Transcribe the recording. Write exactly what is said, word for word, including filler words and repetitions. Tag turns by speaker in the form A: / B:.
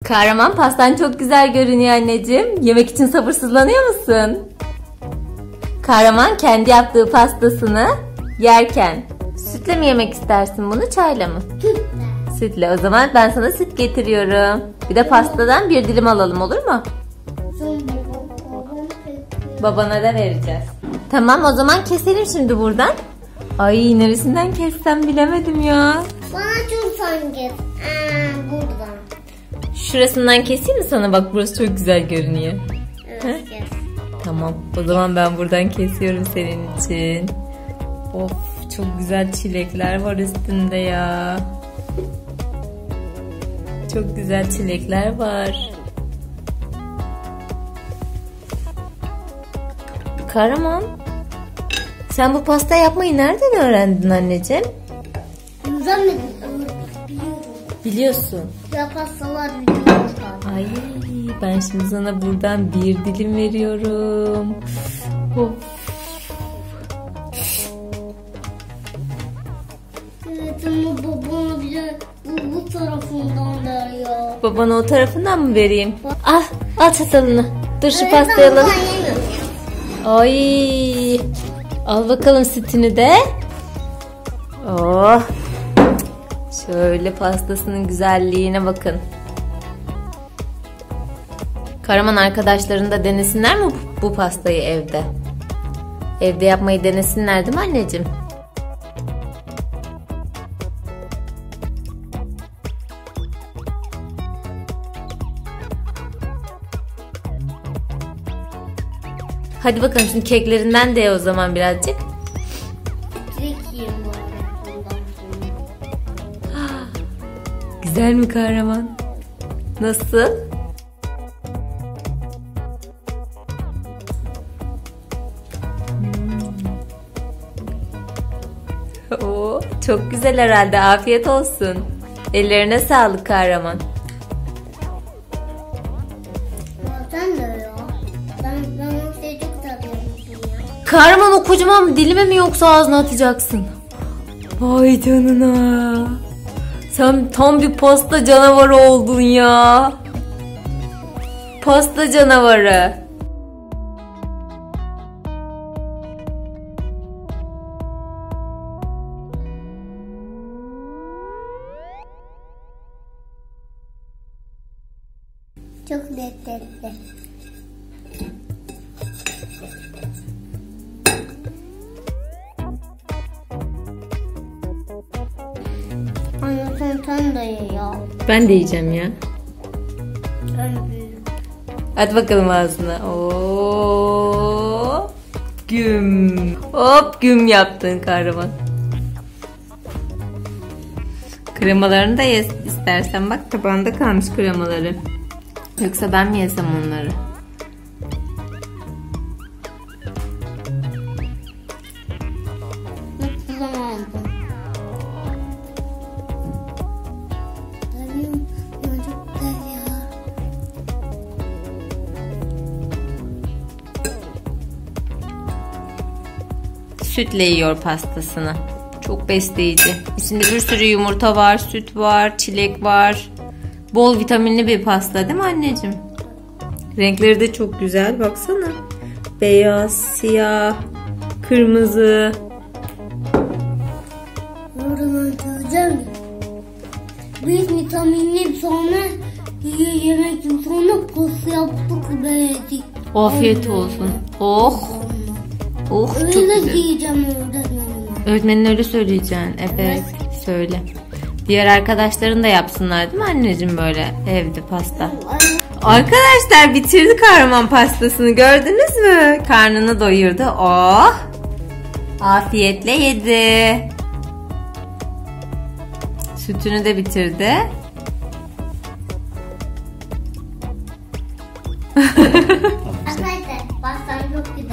A: Kahraman, pastan çok güzel görünüyor anneciğim. Yemek için sabırsızlanıyor musun? Kahraman kendi yaptığı pastasını yerken sütle mi yemek istersin bunu, çayla mı?
B: Sütle.
A: Sütle. O zaman ben sana süt getiriyorum. Bir de pastadan bir dilim alalım, olur mu? Babana da vereceğiz. Tamam, o zaman keselim şimdi buradan. Ay, neresinden kessem bilemedim ya.
B: Bana çok sanki. Aa, buradan.
A: Şurasından keseyim mi sana? Bak, burası çok güzel görünüyor.
B: Evet, kes.
A: Tamam, o zaman ben buradan kesiyorum senin için. Of, çok güzel çilekler var üstünde ya. Çok güzel çilekler var. Kahraman, sen bu pasta yapmayı nereden öğrendin anneciğim?
B: Güzel mi? Biliyorum.
A: Biliyorsun.
B: Ya pastalar biliyorum.
A: Ay, ben şimdi sana buradan bir dilim veriyorum. Of.
B: Evet ama babam bile bu, bu tarafından der ya.
A: Babana o tarafından mı vereyim? Al, al çatalını. Dur şu
B: Evet,
A: pastayı
B: ama
A: alalım.
B: ben yemiyorum.
A: Ay, al bakalım sütünü de. Oh. Şöyle pastasının güzelliğine bakın. Kahraman, arkadaşların da denesinler mi bu pastayı evde? Evde yapmayı denesinler değil mi anneciğim? Hadi bakalım, şimdi keklerinden de ye o zaman birazcık.
B: Direkt yiyeyim bari bundan sonra.
A: Güzel mi Kahraman? Nasıl? Hmm. Oo, çok güzel herhalde. Afiyet olsun. Ellerine sağlık Kahraman.
B: Ya sen de ya. Ben, ben o şeyi çok seviyorum ya.
A: Kahraman, o kocaman dilime mi yoksa ağzına atacaksın? Vay canına. Sen tam bir pasta canavarı oldun ya. Pasta canavarı.
B: Çok lezzetli. Anne sen, sen de ye ya.
A: Ben de yiyeceğim ya.
B: En büyük.
A: Hadi bakalım ağzına. Oo, güm. Hop, güm yaptın Kahraman. Kremalarını da ye istersen. Bak, tabağında kalmış kremaları. Yoksa ben mi yesem onları?
B: Çok güzel oldu. Benim ya çok güzel ya.
A: Sütle yiyor pastasını. Çok besleyici. İçinde bir sürü yumurta var, süt var, çilek var. Bol vitaminli bir pasta değil mi anneciğim? Renkleri de çok güzel. Baksana. Beyaz, siyah, kırmızı.
B: Oradan söyleyeceğim. Biz vitaminli sonra ye yemek sonra pasta yaptık ve yedik.
A: Afiyet olsun. Oh. Oh, çok
B: Öyle
A: güzel.
B: diyeceğim öğretmenime.
A: Öğretmenin öyle söyleyeceksin. Evet, söyle. Diğer arkadaşların da yapsınlar değil mi anneciğim, böyle evde pasta? Arkadaşlar, bitirdi Kahraman pastasını, gördünüz mü? Karnını doyurdu. Oh! Afiyetle yedi. Sütünü de bitirdi.
B: Arkadaşlar pastam çok güzel.